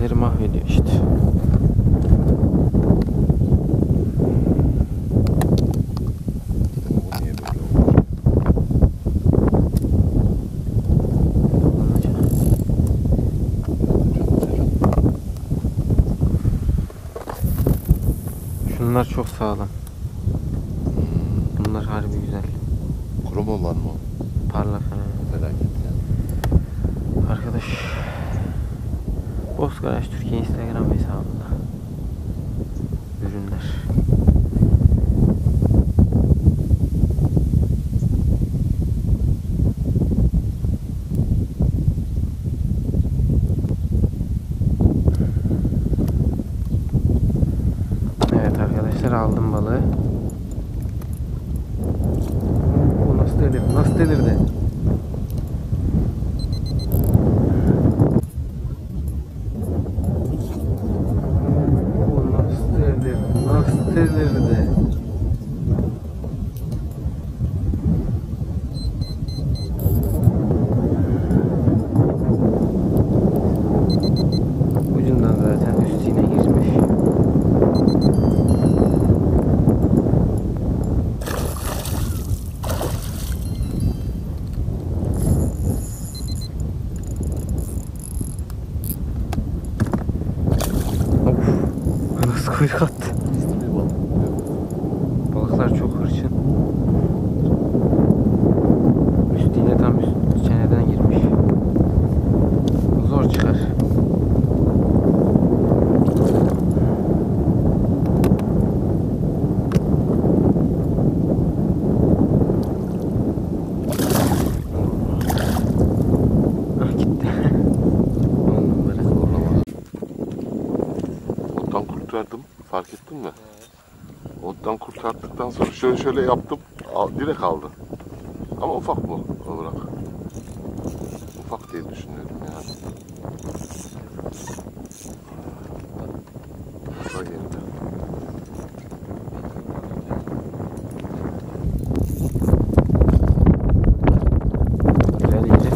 Balıkları mahvediyor işte. Bunlar çok sağlam. Bunlar harbi güzel. Krom olan mı? Parlak. Merak etme. Arkadaş Bozkaraş Türkiye Instagram hesabında ürünler. Evet arkadaşlar, aldım balığı. Bu nasıl delirdi? Nasıl delirdi? Nasıl delirdi? Ucundan zaten üstüne girmiş. Of, nasıl kuyruk attı? Balıklar çok hırçın. Üstüne tam üst çeneden girmiş. Zor çıkar. Ah, gitti. On numara. Ottan kurtardım. Fark ettin mi? Ottan kurtardıktan sonra şöyle yaptım. Direkt aldı. Ama ufak bu olarak. Ufak diye düşünüyorum yani. Burada geldi. Güzel yeri.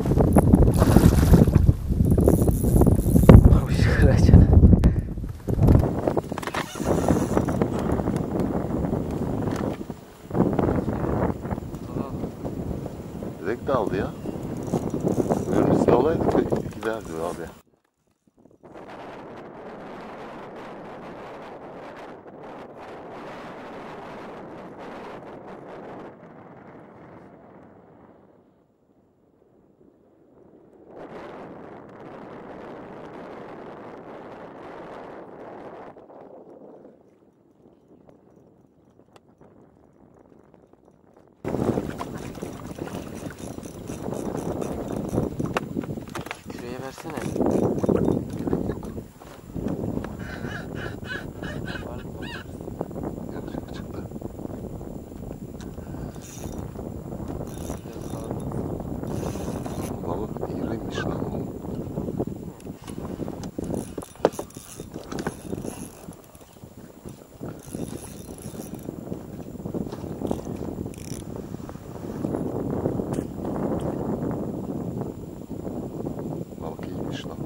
Abi şu kıraçana. Direkt de aldı ya. Önümüzde olaydı giderdi abi. Şuraya versene. Yakışık çıktı. Balık iyiymiş lan oğlum. Balık iyiymiş lan.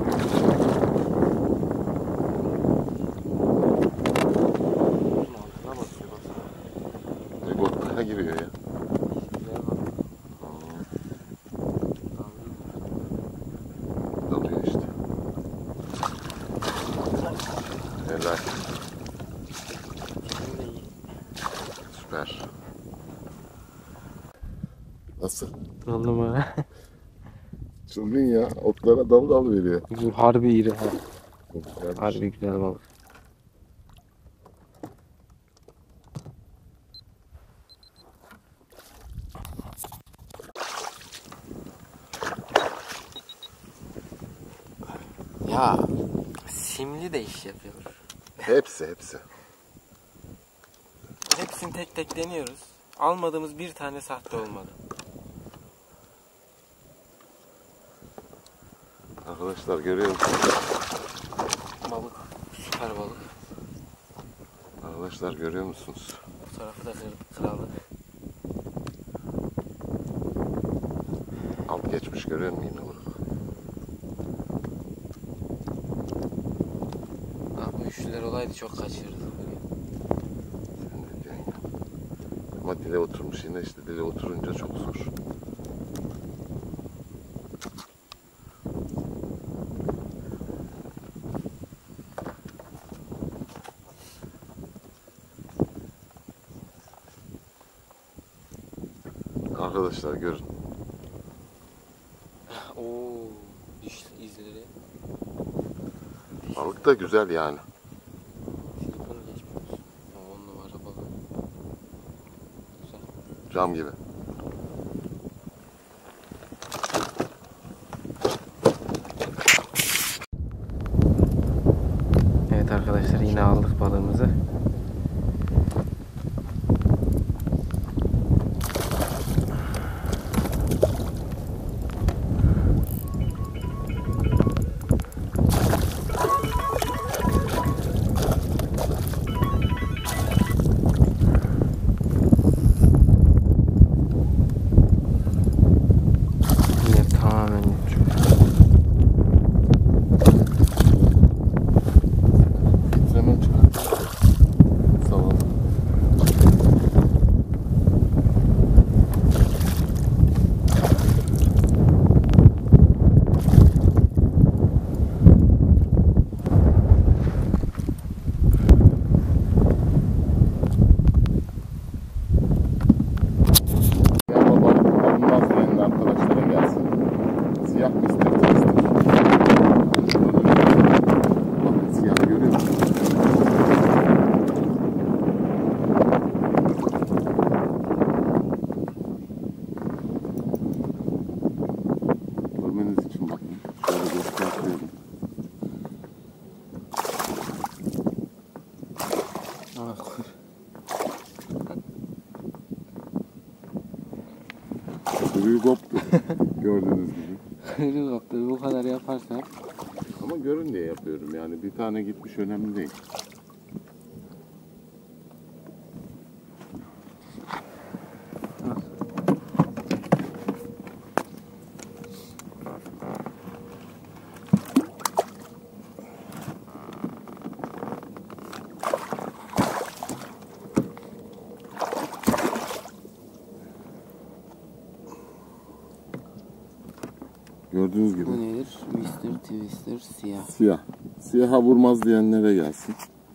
Altına basıyor baksana. Egotlara giriyor ya. Güzel bak. Dalıyor işte. Helal. Çekim de iyi. Süper. Nasıl? On numara. Çılgın ya. Otlara dal veriyor. Bu harbi iri ha. Güzelmiş. Harbi güzel balık. Ya simli de iş yapıyor. Hepsi. Hepsini tek tek deniyoruz. Almadığımız bir tane sahte olmadı. Arkadaşlar görüyor musunuz? Balık, süper balık. Arkadaşlar görüyor musunuz? Bu tarafı da kıralım. Alt geçmiş görüyor musun yine bunu? Dileler olaydı çok kaçırırdık. Sen ne diyorsun ya? Ama dile oturmuş yine, işte dile oturunca çok zor. Arkadaşlar görün. Oo, diş izleri. Balık da güzel yani. Silikon geçmiyoruz. 10 numara balık. Güzel. Cam gibi. Evet arkadaşlar, yine aldık balığımızı. Yine tamamen Titreme çıkarttı. Sağ ol. Merhaba, balık alınmaz diyen arkadaşlara gelsin. Siyah mister twister. Bakın siyah görüyor musunuz? Görmeniz için bakın. Şöyle göstereyim. Kuyruğu koptu. Gördüğünüz gibi. kuyruğu koptu. Bu kadar yaparsak. Ama görün diye yapıyorum yani. Bir tane gitmiş, önemli değil. Gördüğünüz gibi. Bu nedir? Mr. Twister siyah. Siyah. Siyaha vurmaz diyenlere gelsin.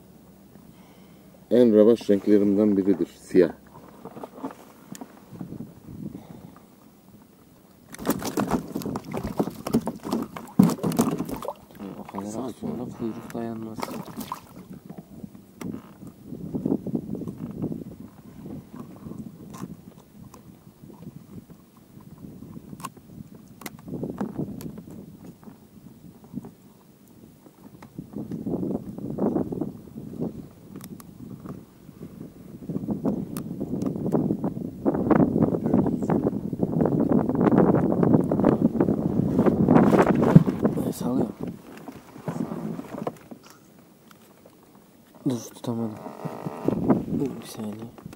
En revaç renklerimden biridir siyah. O kadar az sonra kuyruk dayanmaz. Salıyor. Dur, tutamadım. Bir saniye.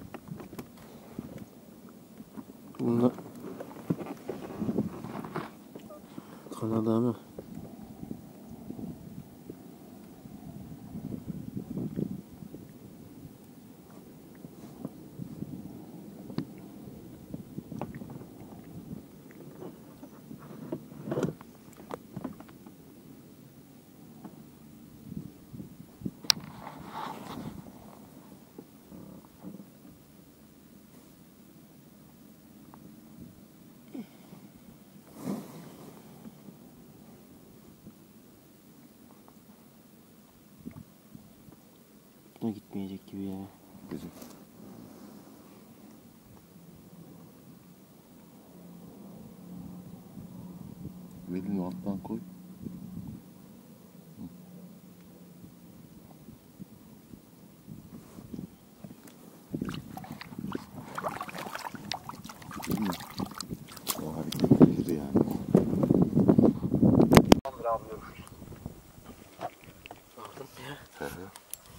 Bunda kanadı ama. Bu da gitmeyecek gibi ya. Güzel. Elini alttan koy. Değil mi? O hareket bilir yani. Aldım ya. Hı hı.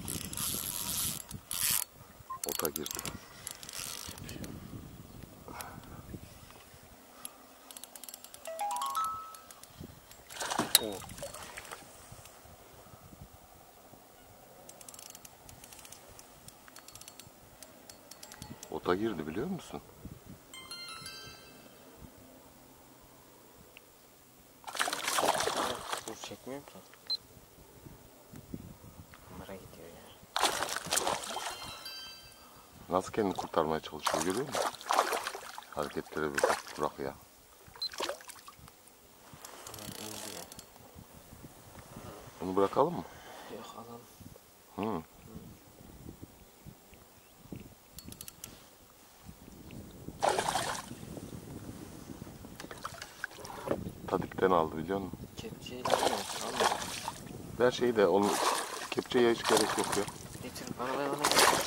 Ota girdi. Oo. Olta girdi biliyor musun? Dur çekmiyorum ki. Kamera gidiyor ya. Nasıl kendini kurtarmaya çalışıyor görüyor musun? Hareketlere bir bak Burak ya. İndi ya. Bunu bırakalım mı? Yok alalım. Hı. Tadipten aldı biliyor musun? Kepçeyi de almıyor. Her şeyi de onu kepçeye hiç gerek yok ya. Getir arabaya bana getir.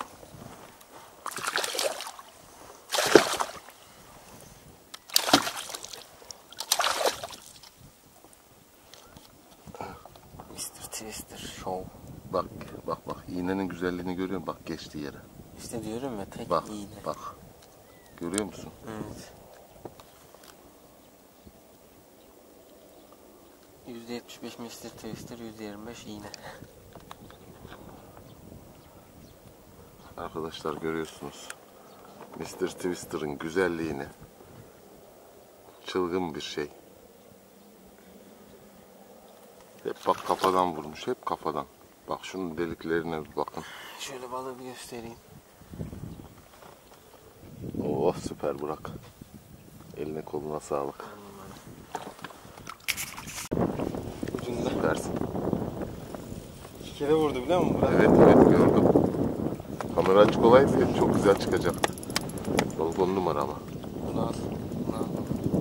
Mr. Twister Show. Bak bak bak iğnenin güzelliğini görüyor musun? Bak geçtiği yere. İşte diyorum ya tek Bak iğne. bak. Görüyor musun? Evet. %75 Mr. Twister, %25 iğne. Arkadaşlar görüyorsunuz. Mr. Twister'ın güzelliğini. Çılgın bir şey. Hep bak kafadan vurmuş. Hep kafadan. Bak şunun deliklerine bir bakın. Şöyle balığı bir göstereyim. Oh süper Burak. Eline koluna sağlık. Ucunda. Süpersin. 2 kere vurdu biliyor musun Burak? Evet evet gördüm. Kamera açık olaydı çok güzel çıkacaktı. Balık 10 numara ama. Bunu al. Bunu al.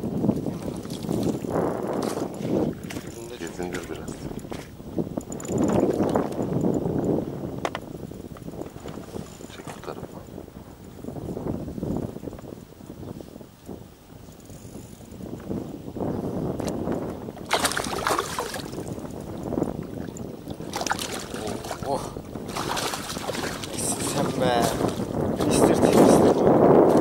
Ucunda çok. Gezindir biraz. Çek bu tarafa. Oh. Nesin sen be. Mr. Twister bu.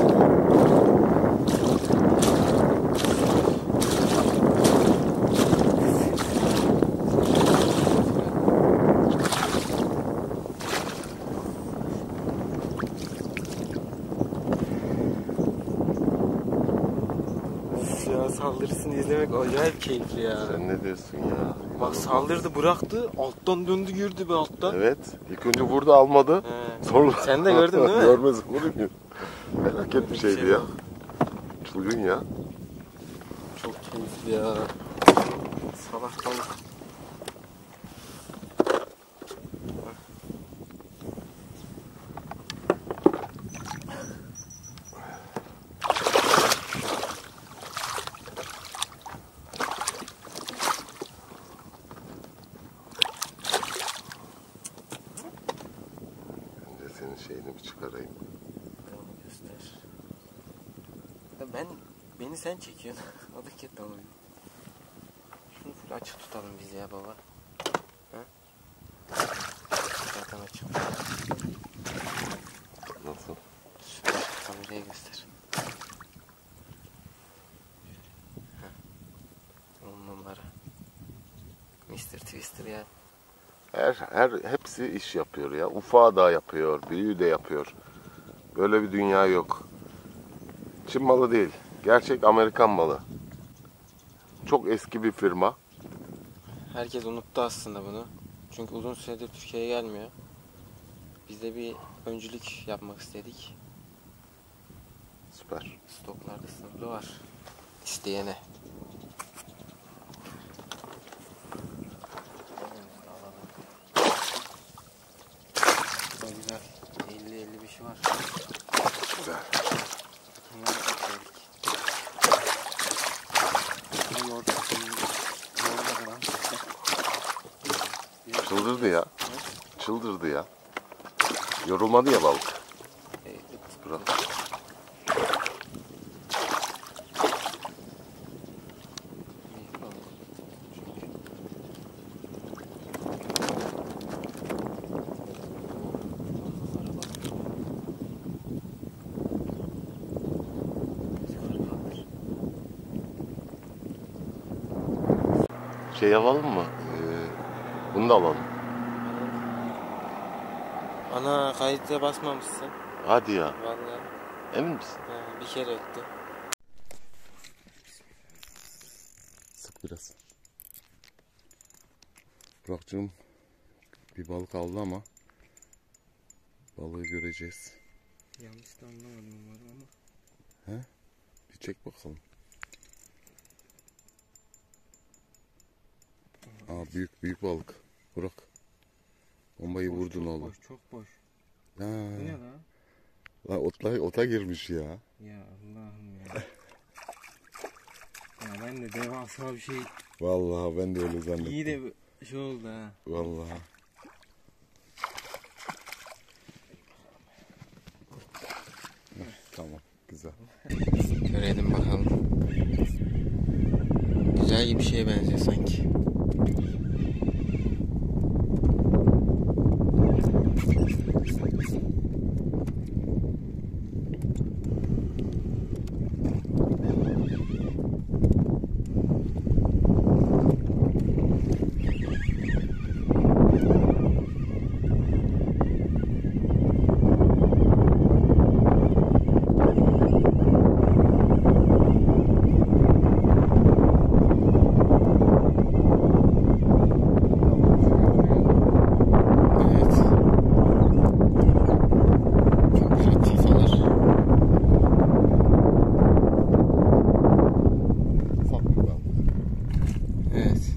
Ya saldırısını izlemek acayip keyifli ya. Sen ne diyorsun ya? Bak saldırdı bıraktı alttan döndü girdi be alttan. Evet. İlk önce vurdu almadı. He. Sonra... Sen de gördün değil mi? Görmez olur mu? Felaket bir şeydi ya. Çılgın ya. Çok keyifli ya. Salak balık. Önce senin şeyini bir çıkarayım. Onu göster. Ya beni sen çekiyorsun. Adı ket alıyor. Şunu full açık tutalım biz ya baba. Ha? Zaten açık. Nasıl? Şunu kameraya göster. Ha. 10 numara. Mr. Twister ya. Hepsi iş yapıyor ya. Ufağı da yapıyor, büyüğü de yapıyor. Böyle bir dünya yok. Çin malı değil. Gerçek Amerikan malı. Çok eski bir firma. Herkes unuttu aslında bunu. Çünkü uzun süredir Türkiye'ye gelmiyor. Biz de bir öncülük yapmak istedik. Süper. Stoklarda sınırlı var. İsteyene. Bu da güzel. 50-55'i var. Güzel. Bunları ekledik. Bu yorulmadı lan. Çıldırdı ya. Çıldırdı ya. Yorulmadı ya balık. Bırak. Şey alalım mı? Bunu da alalım. Ana kayıta basmamışsın. Hadi ya. Vallahi. Emin misin? Bir kere öttü. Sık biraz. Burak'cığım bir balık aldı ama balığı göreceğiz. Yanlış da anlamadım umarım ama. Bir çek bakalım. Aa, büyük balık. Burak. Bombayı vurdun çok oğlum. Boş, çok boş. Ha. Bu ne lan? Lan ota girmiş ya. Ya Allah'ım ya. Ya ben de devasa bir şey. Vallahi ben de öyle zannettim. İyi de şey oldu ha. Vallahi. Tamam, güzel. Görelim bakalım. Güzel bir şeye benziyor sanki. Evet.